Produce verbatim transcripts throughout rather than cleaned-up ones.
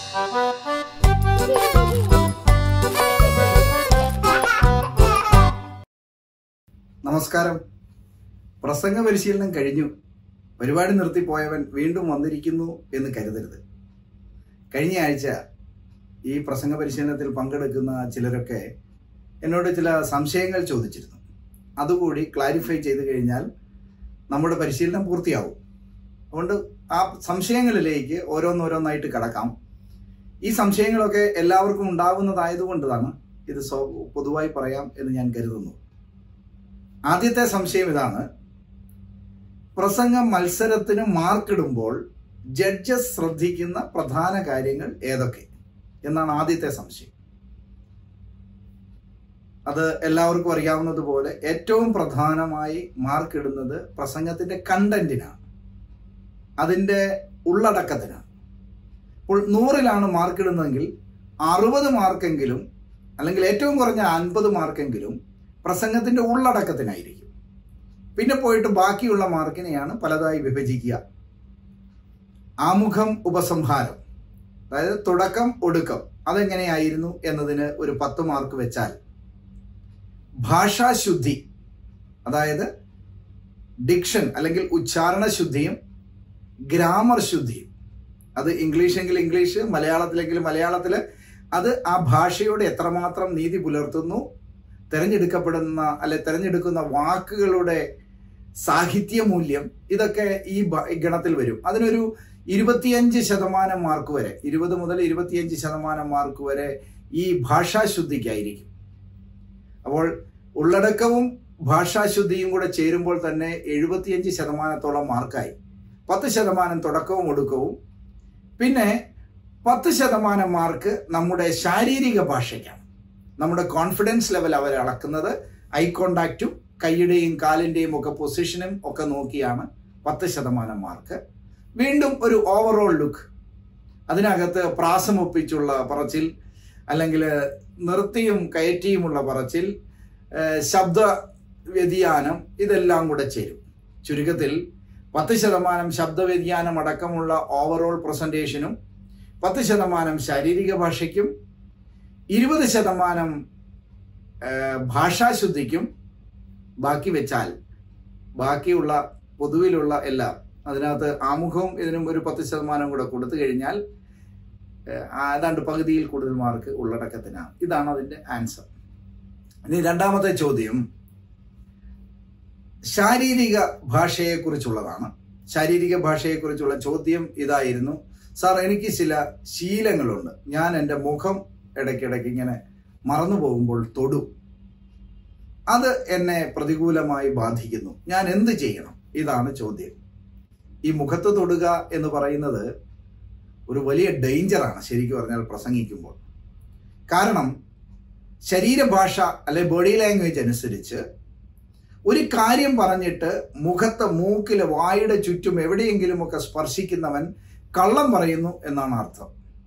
നമസ്കാരം. പ്രസംഗ പരിശീലനം കഴിഞ്ഞു, പരിപാടി നിർത്തിപ്പോയവൻ വീണ്ടും വന്നിരിക്കുന്നു എന്ന് കരുതരുത്. കഴിഞ്ഞ ആഴ്ച ഈ പ്രസംഗ പരിശീലനത്തിൽ പങ്കെടുക്കുന്ന ചിലരൊക്കെ എന്നോട് ചില സംശയങ്ങൾ ചോദിച്ചിരുന്നു. അതുകൂടി ക്ലാരിഫൈ ചെയ്തു കഴിഞ്ഞാൽ നമ്മുടെ പരിശീലനം പൂർത്തിയാവും. അതുകൊണ്ട് ആ സംശയങ്ങളിലേക്ക് ഓരോന്നോരോന്നായിട്ട് കടക്കാം. ഈ സംശയങ്ങളൊക്കെ എല്ലാവർക്കും ഉണ്ടാവുന്നതായതുകൊണ്ടാണ് ഇത് പൊതുവായി പറയാം എന്ന് ഞാൻ കരുതുന്നു. ആദ്യത്തെ സംശയം ഇതാണ്: പ്രസംഗ മത്സരത്തിന് മാർക്കിടുമ്പോൾ ജഡ്ജസ് ശ്രദ്ധിക്കുന്ന പ്രധാന കാര്യങ്ങൾ ഏതൊക്കെ എന്നാണ് ആദ്യത്തെ സംശയം. അത് എല്ലാവർക്കും അറിയാവുന്നതുപോലെ ഏറ്റവും പ്രധാനമായി മാർക്കിടുന്നത് പ്രസംഗത്തിന്റെ കണ്ടന്റിനാണ്, അതിന്റെ ഉള്ളടക്കത്തിനാണ്. അപ്പോൾ നൂറിലാണ് മാർക്കിടുന്നതെങ്കിൽ അറുപത് മാർക്കെങ്കിലും അല്ലെങ്കിൽ ഏറ്റവും കുറഞ്ഞ അൻപത് മാർക്കെങ്കിലും പ്രസംഗത്തിന്റെ ഉള്ളടക്കത്തിനായിരിക്കും. പിന്നെ പോയിട്ട് ബാക്കിയുള്ള മാർക്കിനെയാണ് പലതായി വിഭജിക്കുക. ആമുഖം, ഉപസംഹാരം, അതായത് തുടക്കം, ഒടുക്കം, അതെങ്ങനെയായിരുന്നു എന്നതിന് ഒരു പത്ത് മാർക്ക് വെച്ചാൽ, ഭാഷാശുദ്ധി, അതായത് ഡിക്ഷൻ അല്ലെങ്കിൽ ഉച്ചാരണ ശുദ്ധിയും ഗ്രാമർ ശുദ്ധിയും, അത് ഇംഗ്ലീഷെങ്കിൽ ഇംഗ്ലീഷ്, മലയാളത്തിലെങ്കിൽ മലയാളത്തില്, അത് ആ ഭാഷയോട് എത്രമാത്രം നീതി പുലർത്തുന്നു, തെരഞ്ഞെടുക്കപ്പെടുന്ന അല്ലെ തെരഞ്ഞെടുക്കുന്ന വാക്കുകളുടെ സാഹിത്യ മൂല്യം, ഇതൊക്കെ ഈ ഗണത്തിൽ വരും. അതിനൊരു ഇരുപത്തിയഞ്ച് ശതമാനം മാർക്ക് വരെ, ഇരുപത് മുതൽ ഇരുപത്തിയഞ്ച് ശതമാനം മാർക്ക് വരെ ഈ ഭാഷാശുദ്ധിക്കായിരിക്കും. അപ്പോൾ ഉള്ളടക്കവും ഭാഷാശുദ്ധിയും കൂടെ ചേരുമ്പോൾ തന്നെ എഴുപത്തിയഞ്ച് ശതമാനത്തോളം മാർക്കായി. പത്ത് ശതമാനം തുടക്കവും ഒടുക്കവും, പിന്നെ പത്ത് ശതമാനം മാർക്ക് നമ്മുടെ ശാരീരിക ഭാഷയ്ക്കാണ്. നമ്മുടെ കോൺഫിഡൻസ് ലെവൽ അവർ അളക്കുന്നത് ഐ കോണ്ടാക്റ്റും കൈയുടെയും കാലിന്റെയും ഒക്കെ പൊസിഷനും ഒക്കെ നോക്കിയാണ് പത്ത് ശതമാനം മാർക്ക്. വീണ്ടും ഒരു ഓവറോൾ ലുക്ക്, അതിനകത്ത് പ്രാസമൊപ്പിച്ചുള്ള പറച്ചിൽ, അല്ലെങ്കിൽ നിർത്തിയും കയറ്റിയുമുള്ള പറച്ചിൽ, ശബ്ദ വ്യതിയാനം, ഇതെല്ലാം കൂടെ ചേരും. ചുരുക്കത്തിൽ പത്ത് ശതമാനം ശബ്ദ വ്യതിയാനം അടക്കമുള്ള ഓവറോൾ പ്രസന്റേഷനും പത്ത് ശതമാനം ശാരീരിക ഭാഷയ്ക്കും ഇരുപത് ശതമാനം ഭാഷാശുദ്ധിക്കും ബാക്കി വെച്ചാൽ ബാക്കിയുള്ള പൊതുവിലുള്ള എല്ലാം, അതിനകത്ത് ആമുഖവും ഇതിനും ഒരു പത്ത് ശതമാനം കൂടെ കൊടുത്തു കഴിഞ്ഞാൽ ഏതാണ്ട് പകുതിയിൽ കൂടുതൽ മാർക്ക് ഉള്ളടക്കത്തിനാണ്. ഇതാണ് അതിന്റെ ആൻസർ. ഇനി രണ്ടാമത്തെ ചോദ്യം ശാരീരിക ഭാഷയെക്കുറിച്ചുള്ളതാണ്. ശാരീരിക ഭാഷയെക്കുറിച്ചുള്ള ചോദ്യം ഇതായിരുന്നു: സാർ, എനിക്ക് ചില ശീലങ്ങളുണ്ട്. ഞാൻ എൻ്റെ മുഖം ഇടയ്ക്കിടയ്ക്ക് ഇങ്ങനെ മറന്നു പോകുമ്പോൾ തൊടും. അത് എന്നെ പ്രതികൂലമായി ബാധിക്കുന്നു. ഞാൻ എന്ത് ചെയ്യണം? ഇതാണ് ചോദ്യം. ഈ മുഖത്ത് തൊടുക എന്ന് പറയുന്നത് ഒരു വലിയ ഡേഞ്ചറാണ് ശരിക്കും പറഞ്ഞാൽ പ്രസംഗിക്കുമ്പോൾ. കാരണം ശരീരഭാഷ അല്ലെ ബോഡി ലാംഗ്വേജ് അനുസരിച്ച് ഒരു കാര്യം പറഞ്ഞിട്ട് മുഖത്തെ, മൂക്കിലെ, വായുടെ ചുറ്റും എവിടെയെങ്കിലുമൊക്കെ സ്പർശിക്കുന്നവൻ കള്ളം പറയുന്നു എന്നാണ് അർത്ഥം.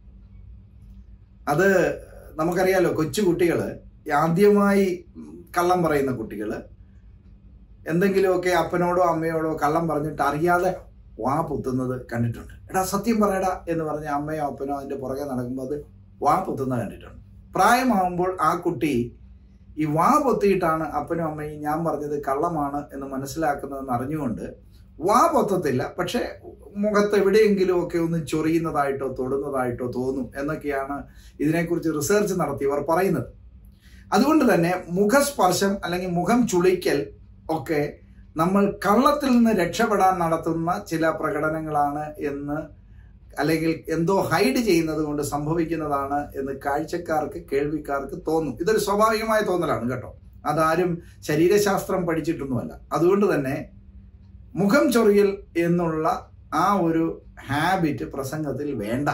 അത് നമുക്കറിയാലോ, കൊച്ചു കുട്ടികള്, ആദ്യമായി കള്ളം പറയുന്ന കുട്ടികള് എന്തെങ്കിലുമൊക്കെ അപ്പനോടോ അമ്മയോടോ കള്ളം പറഞ്ഞിട്ട് അറിയാതെ വാ പൊത്തുന്നത് കണ്ടിട്ടുണ്ട്. എടാ സത്യം പറയടാ എന്ന് പറഞ്ഞ അമ്മയോ അപ്പനോ അതിന്റെ പുറകെ നടക്കുമ്പോൾ അത് വാ പൊത്തുന്നത് കണ്ടിട്ടുണ്ട്. പ്രായമാകുമ്പോൾ ആ കുട്ടി ഈ വാ പൊത്തിയിട്ടാണ് അപ്പനും അമ്മയും ഞാൻ പറഞ്ഞത് കള്ളമാണ് എന്ന് മനസ്സിലാക്കുന്നതെന്ന് അറിഞ്ഞുകൊണ്ട് വാ പൊത്തത്തില്ല, പക്ഷെ മുഖത്ത് എവിടെയെങ്കിലും ഒക്കെ ഒന്ന് ചൊറിയുന്നതായിട്ടോ തൊടുന്നതായിട്ടോ തോന്നും എന്നൊക്കെയാണ് ഇതിനെക്കുറിച്ച് റിസർച്ച് നടത്തിയവർ പറയുന്നത്. അതുകൊണ്ട് തന്നെ മുഖസ്പർശം അല്ലെങ്കിൽ മുഖം ചുളിക്കൽ ഒക്കെ നമ്മൾ കള്ളത്തിൽ നിന്ന് രക്ഷപ്പെടാൻ നടത്തുന്ന ചില പ്രകടനങ്ങളാണ് എന്ന്, അല്ലെങ്കിൽ എന്തോ ഹൈഡ് ചെയ്യുന്നത് കൊണ്ട് സംഭവിക്കുന്നതാണ് എന്ന് കാഴ്ചക്കാർക്ക്, കേൾവിക്കാർക്ക് തോന്നും. ഇതൊരു സ്വാഭാവികമായ തോന്നലാണ് കേട്ടോ, അതാരും ശരീരശാസ്ത്രം പഠിച്ചിട്ടൊന്നുമല്ല. അതുകൊണ്ട് തന്നെ മുഖം ചൊറിയൽ എന്നുള്ള ആ ഒരു ഹാബിറ്റ് പ്രസംഗത്തിൽ വേണ്ട.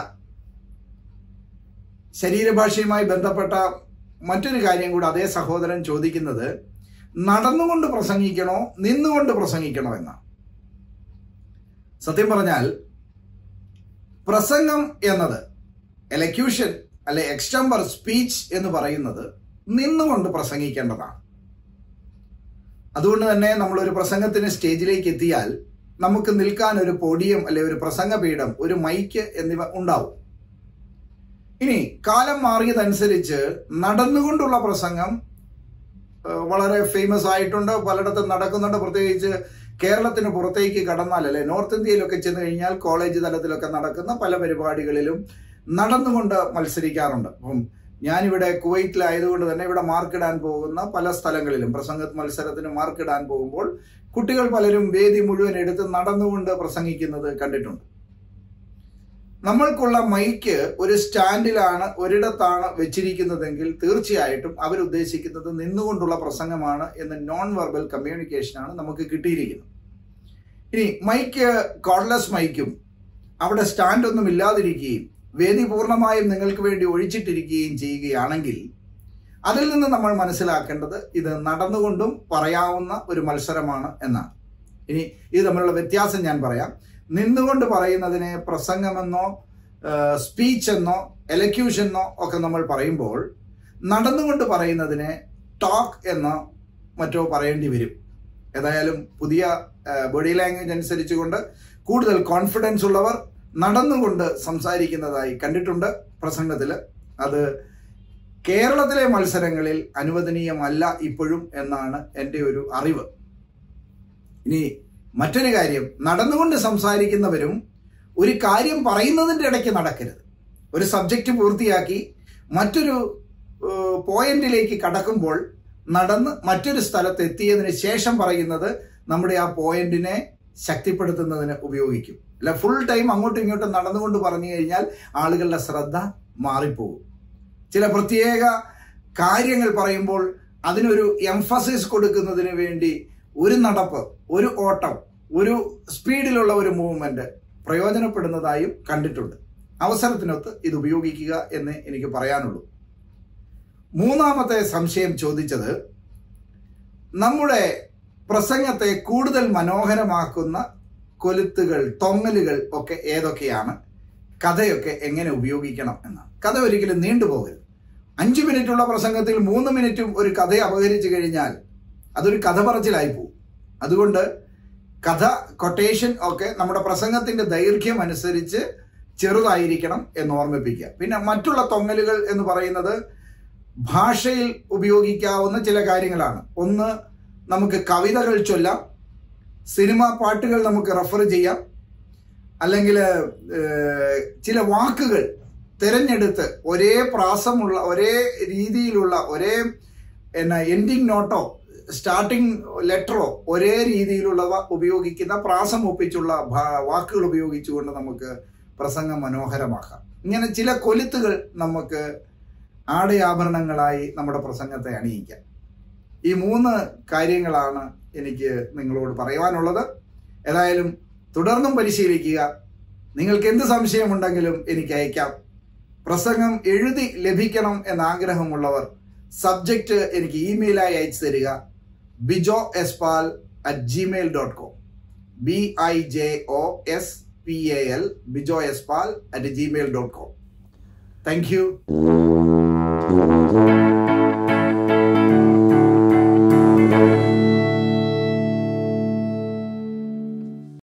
ശരീരഭാഷയുമായി ബന്ധപ്പെട്ട മറ്റൊരു കാര്യം കൂടെ അതേ സഹോദരൻ ചോദിക്കുന്നത്: നടന്നുകൊണ്ട് പ്രസംഗിക്കണോ നിന്നുകൊണ്ട് പ്രസംഗിക്കണോ എന്നാണ്. സത്യം പറഞ്ഞാൽ പ്രസംഗം എന്നത്, എലക്യൂഷൻ അല്ലെ എക്സ്റ്റംബർ സ്പീച്ച് എന്ന് പറയുന്നത് നിന്നുകൊണ്ട് പ്രസംഗിക്കേണ്ടതാണ്. അതുകൊണ്ട് തന്നെ നമ്മൾ ഒരു പ്രസംഗത്തിന് സ്റ്റേജിലേക്ക് എത്തിയാൽ നമുക്ക് നിൽക്കാൻ ഒരു പോഡിയം അല്ലെ ഒരു പ്രസംഗപീഠം, ഒരു മൈക്ക് എന്നിവ ഉണ്ടാവും. ഇനി കാലം മാറിയതനുസരിച്ച് നടന്നുകൊണ്ടുള്ള പ്രസംഗം വളരെ ഫേമസ് ആയിട്ടുണ്ട്, പലയിടത്തും നടക്കുന്നുണ്ട്. പ്രത്യേകിച്ച് കേരളത്തിന് പുറത്തേക്ക് കടന്നാൽ, അല്ലെ നോർത്ത് ഇന്ത്യയിലൊക്കെ ചെന്ന് കഴിഞ്ഞാൽ കോളേജ് തലത്തിലൊക്കെ നടക്കുന്ന പല പരിപാടികളിലും നടന്നുകൊണ്ട് മത്സരിക്കാറുണ്ട്. അപ്പം ഞാനിവിടെ കുവൈറ്റിലായതുകൊണ്ട് തന്നെ ഇവിടെ മാർക്കിടാൻ പോകുന്ന പല സ്ഥലങ്ങളിലും പ്രസംഗ മത്സരത്തിന് മാർക്കിടാൻ പോകുമ്പോൾ കുട്ടികൾ പലരും വേദി മുഴുവൻ എടുത്ത് നടന്നുകൊണ്ട് പ്രസംഗിക്കുന്നത് കണ്ടിട്ടുണ്ട്. നമ്മൾക്കുള്ള മൈക്ക് ഒരു സ്റ്റാൻഡിലാണ്, ഒരിടത്താണ് വെച്ചിരിക്കുന്നതെങ്കിൽ തീർച്ചയായിട്ടും അവരുദ്ദേശിക്കുന്നത് നിന്നുകൊണ്ടുള്ള പ്രസംഗമാണ് എന്ന നോൺ വെർബൽ കമ്മ്യൂണിക്കേഷനാണ് നമുക്ക് കിട്ടിയിരിക്കുന്നത്. ഇനി മൈക്ക് കോർഡ്ലെസ് മൈക്കും അവിടെ സ്റ്റാൻഡൊന്നും ഇല്ലാതിരിക്കുകയും വേദി പൂർണ്ണമായും നിങ്ങൾക്ക് വേണ്ടി ഒഴിച്ചിട്ടിരിക്കുകയും ചെയ്യുകയാണെങ്കിൽ അതിൽ നിന്ന് നമ്മൾ മനസ്സിലാക്കേണ്ടത് ഇത് നടന്നുകൊണ്ടും പറയാവുന്ന ഒരു മത്സരമാണ് എന്നാണ്. ഇനി ഇത് തമ്മിലുള്ള വ്യത്യാസം ഞാൻ പറയാം. നിന്നുകൊണ്ട് പറയുന്നതിനെ പ്രസംഗമെന്നോ സ്പീച്ച് എന്നോ എലക്യൂഷൻ എന്നോ ഒക്കെ നമ്മൾ പറയുമ്പോൾ നടന്നുകൊണ്ട് പറയുന്നതിനെ ടോക്ക് എന്നോ മറ്റോ പറയേണ്ടി വരും. ഏതായാലും പുതിയ ബോഡി ലാംഗ്വേജ് അനുസരിച്ചുകൊണ്ട് കൂടുതൽ കോൺഫിഡൻസ് ഉള്ളവർ നടന്നുകൊണ്ട് സംസാരിക്കുന്നതായി കണ്ടിട്ടുണ്ട് പ്രസംഗത്തിൽ. അത് കേരളത്തിലെ മത്സരങ്ങളിൽ അനുവദനീയമല്ല ഇപ്പോഴും എന്നാണ് എൻ്റെ ഒരു അറിവ്. ഇനി മറ്റൊരു കാര്യം, നടന്നുകൊണ്ട് സംസാരിക്കുന്നവരും ഒരു കാര്യം പറയുന്നതിൻ്റെ ഇടയ്ക്ക് നടക്കരുത്. ഒരു സബ്ജക്റ്റ് പൂർത്തിയാക്കി മറ്റൊരു പോയിന്റിലേക്ക് കടക്കുമ്പോൾ നടന്ന് മറ്റൊരു സ്ഥലത്ത് എത്തിയതിന് ശേഷം പറയുന്നത് നമ്മുടെ ആ പോയിന്റിനെ ശക്തിപ്പെടുത്തുന്നതിന് ഉപയോഗിക്കും. അല്ല ഫുൾ ടൈം അങ്ങോട്ടും ഇങ്ങോട്ടും നടന്നുകൊണ്ട് പറഞ്ഞു കഴിഞ്ഞാൽ ആളുകളുടെ ശ്രദ്ധ മാറിപ്പോകും. ചില പ്രത്യേക കാര്യങ്ങൾ പറയുമ്പോൾ അതിനൊരു എംഫസിസ് കൊടുക്കുന്നതിന് വേണ്ടി ഒരു നടപ്പ്, ഒരു ഓട്ടം, ഒരു സ്പീഡിലുള്ള ഒരു മൂവ്മെന്റ് പ്രയോജനപ്പെടുന്നതായും കണ്ടിട്ടുണ്ട്. അവസരത്തിനൊത്ത് ഇത് ഉപയോഗിക്കുക എന്ന് എനിക്ക് പറയാനുള്ളൂ. മൂന്നാമത്തെ സംശയം ചോദിച്ചത് നമ്മുടെ പ്രസംഗത്തെ കൂടുതൽ മനോഹരമാക്കുന്ന കൊലുത്തുകൾ, തൊങ്ങലുകൾ ഒക്കെ ഏതൊക്കെയാണ്, കഥയൊക്കെ എങ്ങനെ ഉപയോഗിക്കണം എന്നാണ്. കഥ ഒരിക്കലും നീണ്ടുപോകരുത്. അഞ്ചു മിനിറ്റുള്ള പ്രസംഗത്തിൽ മൂന്ന് മിനിറ്റും ഒരു കഥ അപഹരിച്ചു കഴിഞ്ഞാൽ അതൊരു കഥ പറച്ചിലായി പോകും. അതുകൊണ്ട് കഥ, കൊട്ടേഷൻ ഒക്കെ നമ്മുടെ പ്രസംഗത്തിന്റെ ദൈർഘ്യം അനുസരിച്ച് ചെറുതായിരിക്കണം എന്ന് ഓർമ്മിപ്പിക്കുക. പിന്നെ മറ്റുള്ള തൊങ്ങലുകൾ എന്ന് പറയുന്നത് ഭാഷയിൽ ഉപയോഗിക്കാവുന്ന ചില കാര്യങ്ങളാണ്. ഒന്ന്, നമുക്ക് കവിതകൾ ചൊല്ലാം, സിനിമാ പാട്ടുകൾ നമുക്ക് റെഫർ ചെയ്യാം, അല്ലെങ്കിൽ ചില വാക്കുകൾ തിരഞ്ഞെടുത്ത് ഒരേ പ്രാസമുള്ള, ഒരേ രീതിയിലുള്ള, ഒരേ എന്നാ എൻഡിങ് നോട്ടോ സ്റ്റാർട്ടിംഗ് ലെറ്ററോ ഒരേ രീതിയിലുള്ളവ ഉപയോഗിക്കുന്ന, പ്രാസം ഒപ്പിച്ചുള്ള വാക്കുകൾ ഉപയോഗിച്ചുകൊണ്ട് നമുക്ക് പ്രസംഗം മനോഹരമാക്കാം. ഇങ്ങനെ ചില കൊലുത്തുകൾ നമുക്ക് ആടയാഭരണങ്ങളായി നമ്മുടെ പ്രസംഗത്തെ അണിയിക്കാം. ഈ മൂന്ന് കാര്യങ്ങളാണ് എനിക്ക് നിങ്ങളോട് പറയുവാനുള്ളത്. ഏതായാലും തുടർന്നും പരിശീലിക്കുക. നിങ്ങൾക്ക് എന്ത് സംശയമുണ്ടെങ്കിലും എനിക്ക് അയക്കാം. പ്രസംഗം എഴുതി ലഭിക്കണം എന്ന ആഗ്രഹമുള്ളവർ സബ്ജക്റ്റ് എനിക്ക് ഇമെയിലായി അയച്ചു തരിക. Bijo Spal at Gmail dot com, B I J O S P A L, Bijo Spal at Gmail dot com. Thank U.